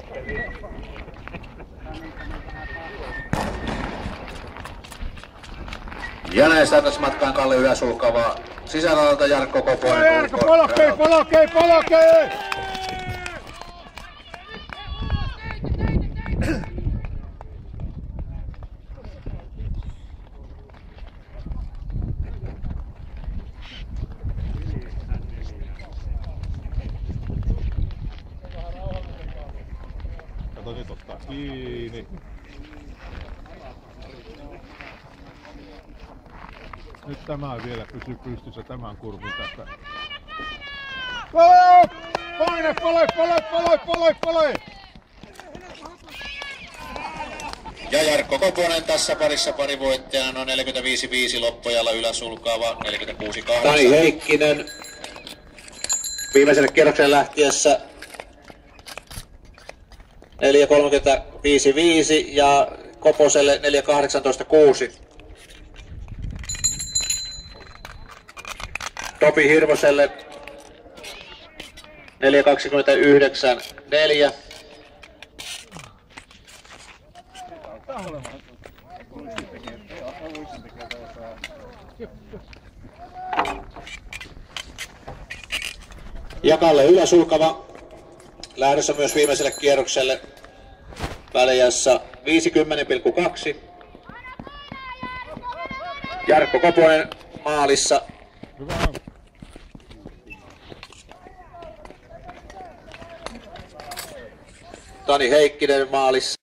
Ja näin saatais matkaan Kalle Yläsulkava. Sisäradalta Jarkko Koponen. Jarkko, polokei! Kato, nyt ottaa kiinni. Nyt tämä vielä pysyy pystyssä tämän kurvin tästä. Pole! Ja Jarkko Koponen tässä parissa parivoittajana on 45-5 Loppojalla Yläsulkava 46-8. Tani Heikkinen viimeiselle kierrokselle lähtiessä 4.35.5 ja Koposelle 4.18.6. Topi Hirvoselle 4.29.4. Ja Kalle Yläsulkava lähdössä myös viimeiselle kierrokselle väliajassa 50,2. Jarkko Koponen maalissa. Tani Heikkinen maalissa.